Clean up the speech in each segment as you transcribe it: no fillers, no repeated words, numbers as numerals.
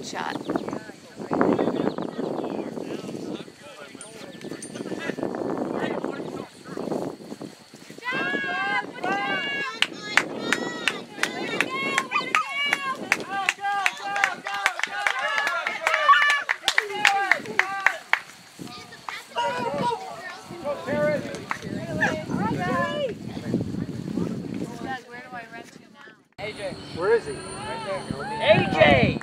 shot. Where is he? Right there. AJ!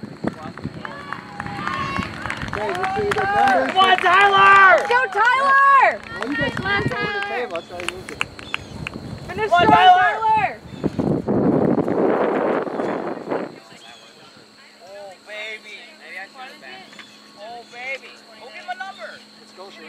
Okay, Come on, Tyler! Go, Tyler! Well, you guys come on, Tyler. The table. That's how you move it. Finish Come on, strong, Tyler! Tyler! Oh, baby. Maybe I should have back. Oh, baby. Go get my number. Let's go, Shane.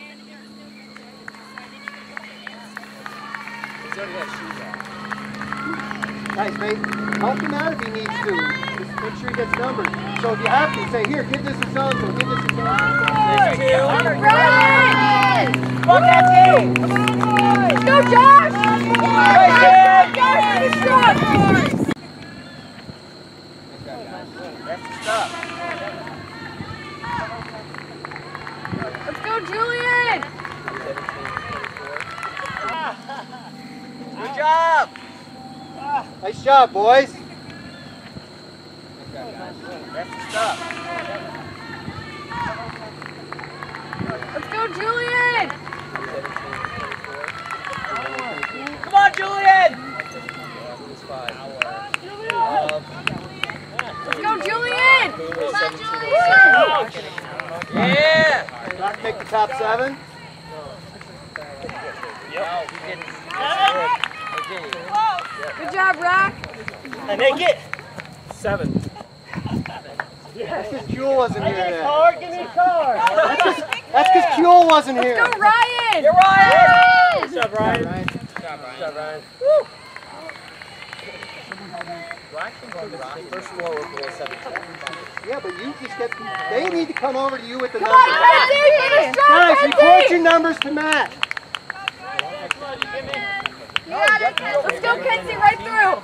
He's already got shoes on. Guys, mate, help him out if he needs to. Just make sure he gets numbers. So if you have to, say, here, give this a so-and-so, give this a so-and-so. There's two. Ryan! Come on, Kathy! Let's go, Josh! Ryan! Josh, finish strong! That's the stuff. Let's go, Julian! Good job! Nice job, boys. That's the stuff. Let's go, Julian! Come on, Julian! Let's go, Julian! Come on, Julian! Yeah! Not take the top 7. Yep. He didn't. Good job, Rock! I make it! 7. That's because Jewel wasn't here then. Give me a card! That's because Jewel wasn't here. Let's go, Ryan! You're Ryan! Good job, Ryan. Good job, Ryan. First floor will be 17. Yeah, but you just get, they need to come over to you with the Come numbers. on, Kenzie! Finish strong, Guys, Kenzie! report your numbers to Matt. Let's go, Kenzie, right through!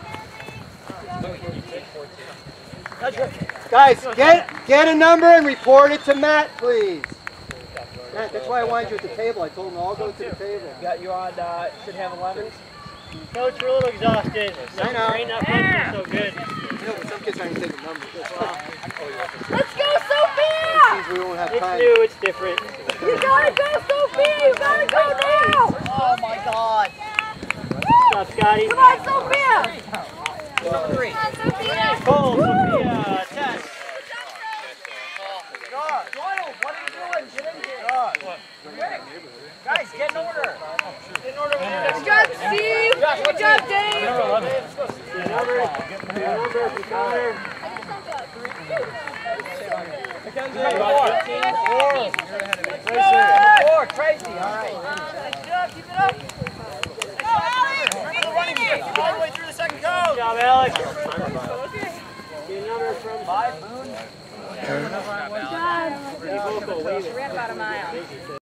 Guys, get a number and report it to Matt, please. Matt, that's why I wanted you at the table. I told him all go to the table. Got you on, should have 11s. Coach, we're a little exhausted. I know. Rain not yeah. So good. I know, but some kids aren't taking numbers. That's why. Let's go, Sophia! Means we won't have It's time. new, it's different. You gotta go, Sophia! You gotta go now! Oh my God! What's up, Scotty? Come on, Sophia! Number 3. Come on, Sophia! Cole, Sophia, Tess. God, Doyle, what are you doing? Get in here. God. Guys, get in order. Get in order. Good job, Steve! Good job, Dave! Four, Tracy, all right. Keep it up. Running game. All the way through the second code. Good job, Alex. Get a number from 5 Boone. Good job. Pretty vocal, waving. Ran about a mile.